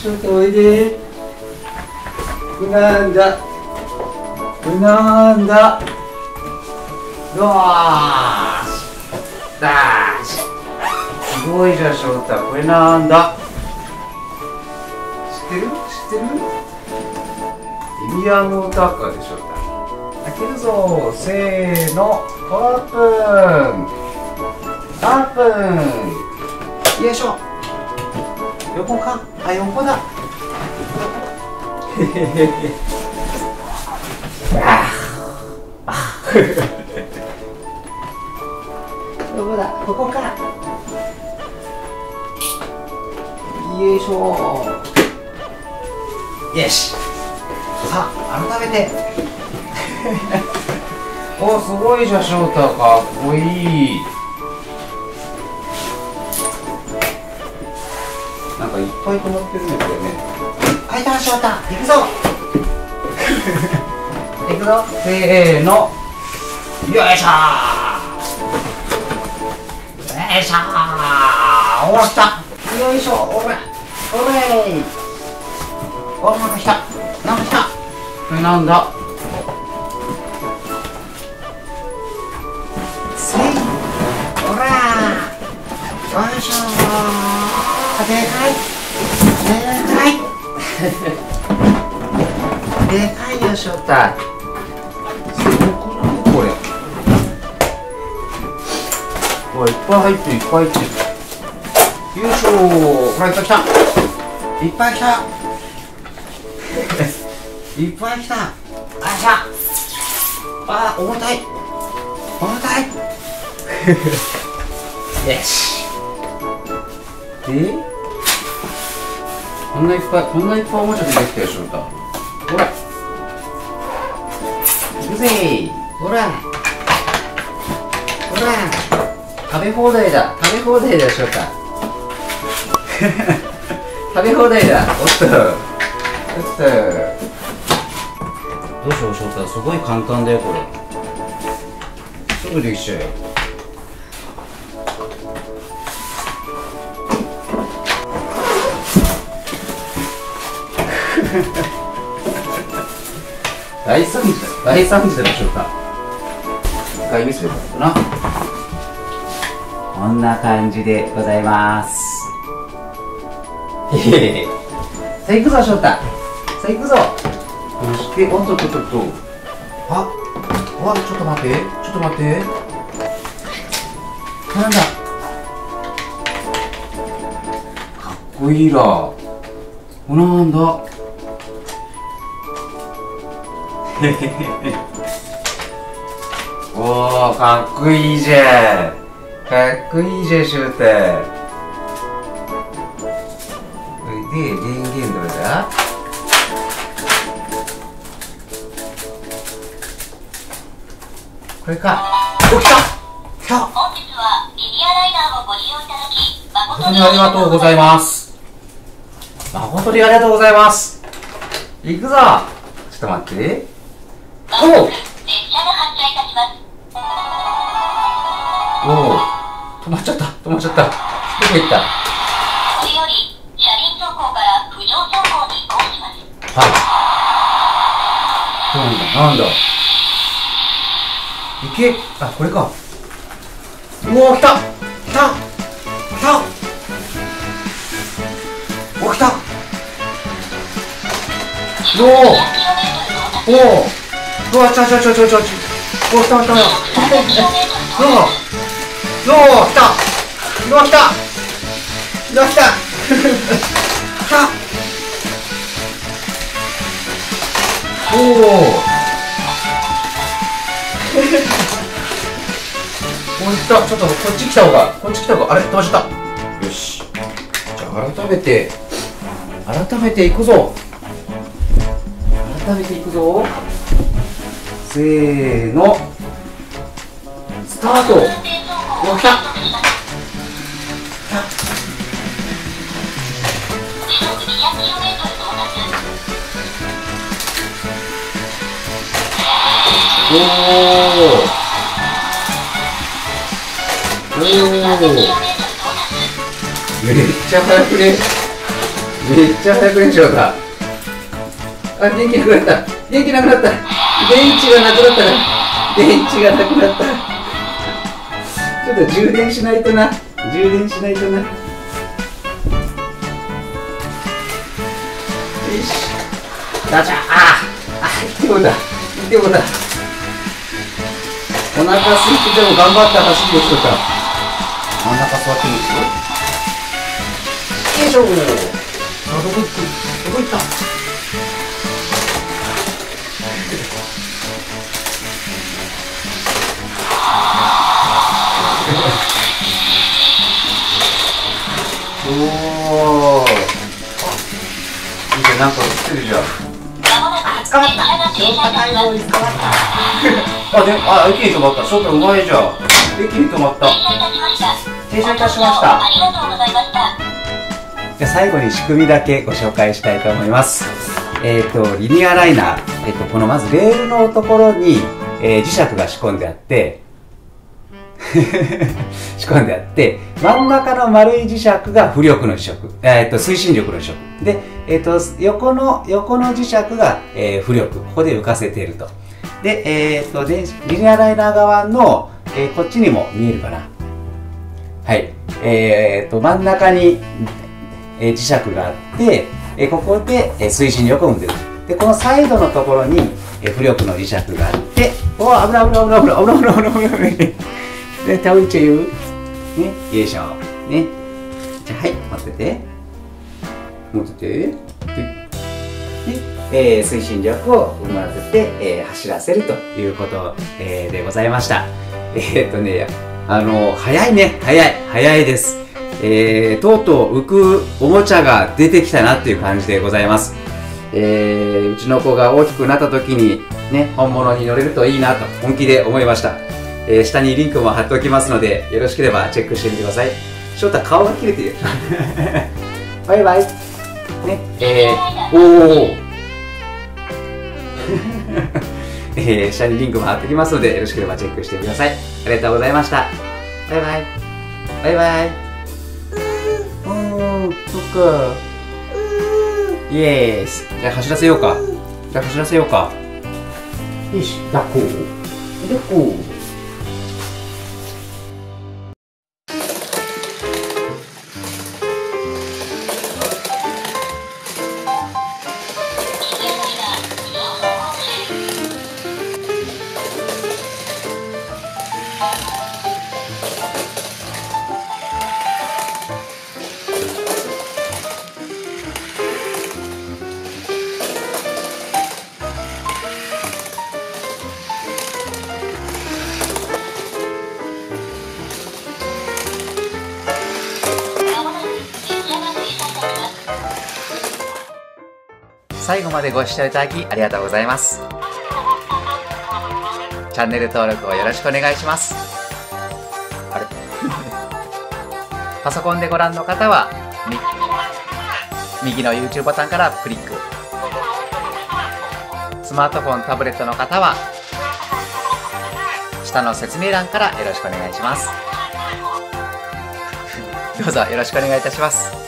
ちょっとおいで。なんだなんだ。よーしだーし。すごいじゃん翔太。これなんだ。知ってる知ってる？エビアンモーターカーでしょ。開けるぞ。せーの、オープン。オープン。よいしょ。横か。あ、横だ。へへへへ。どこだ。ここか。よいしょ。よし。さあ、改めて。お、すごいじゃん翔太。かっこいい。なんかいっぱい止まってるね、これね。開いた翔太、行くぞ。行くぞ。せーの。よいしょー。よいしょー。おー、来た。よいしょ。おれおれお、なんか来た。なんか来た。これなんだ。せい。おらー。よいしょー。でかい。でかい。でかいよ翔太。すごくないこれ。これいっぱい入ってる、いっぱい入ってる。よいしょー。ほら、いっぱい来た。いっぱい来た。いっぱい来た。あいしゃ。あー、重たい。重たい。よし。で、こんないっぱいおもちゃでできたよ翔太。ほら。行くぜー。ほら。ほら。食べ放題だ。食べ放題だ翔太。食べ放題だ。おっと。おっと。どうしよう翔太。すごい簡単だよこれ。すぐできちゃうよ。大惨事だ。大惨事だ翔太。一回見せてもらおうかな。こんな感じでございます。へへへ。さあ行くぞ翔太。さあ行くぞ。そして、おっとっとっとっと。あ、ちょっと待って。ちょっと待って。なんだ。かっこいいな。なんだ。へへへ。おー、かっこいいじゃん。かっこいいじゃん翔太。これで電源どれだ。これか。お、来た。来た。 本日はリニアライナーをご利用いただき誠にありがとうございます。誠にありがとうございます。行くぞ。ちょっと待って。おお。 列車が発車いたします。 おお。止まっちゃった。止まっちゃった。どこ行った。 これより車輪走行から浮上走行に移行します。 はい。なんだ。行け。あ、これか。うおー、来た。来た。来た。お、来た。おお。おお。うわ、ちょ。お、来た。来た。おお、来た。うわ、来た。うわ、来た。来た。来た。おお。こういった、ちょっとこっち来た方が、あれ、飛ばしちゃった。よし。じゃあ改めて行くぞ。せーの。スタート。お、来た。おお。めっちゃ速くね。 めっちゃ早くね、翔太。あ、電気なくなった。電気なくなった。電池がなくなったから。電池がなくなった。ちょっと充電しないとな。充電しないとな。よし。ガチャ。行ってもだ。行ってもだ。お腹空いてても頑張って走るよ、翔太。真ん中座ってみるよ。よいしょ。あ、どこ行った。おお。いいじゃん、なんか映ってるじゃん。 捕まった。翔太対応に捕まった。 駅に止まった。翔太うまいじゃん。駅に止まった。停車いたしました。 ありがとうございました。 じゃあ最後に仕組みだけご紹介したいと思います。リニアライナー、このまずレールのところに、磁石が仕込んであって仕込んであって、真ん中の丸い磁石が浮力の磁石、推進力の磁石で、横の磁石が、浮力、ここで浮かせていると。で、リニアライナー側の、こっちにも見えるかな。はい、真ん中に磁石があって、ここで推進力を生んでる。で、このサイドのところに浮力の磁石があって、おー、危ない。で、倒れちゃうよ。ね、よいしょ。ね。じゃあ、はい、持ってて。で、推進力を生ませて、走らせるということ、でございました。早いね。早いです。とうとう浮くおもちゃが出てきたなっていう感じでございます。うちの子が大きくなった時にね、本物に乗れるといいなと本気で思いました。下にリンクも貼っておきますので、よろしければチェックしてみてください。翔太、顔が切れてる。バイバイ。ね、下にリンクも貼っておきますので、よろしければチェックしてください。ありがとうございました。バイバイ。バイバイ。そっか。イエース。じゃあ走らせようか。よし、抱っこ。最後までご視聴いただきありがとうございます。チャンネル登録をよろしくお願いします。あれパソコンでご覧の方は右の YouTube ボタンからクリック、スマートフォン、タブレットの方は下の説明欄からよろしくお願いします。どうぞよろしくお願いいたします。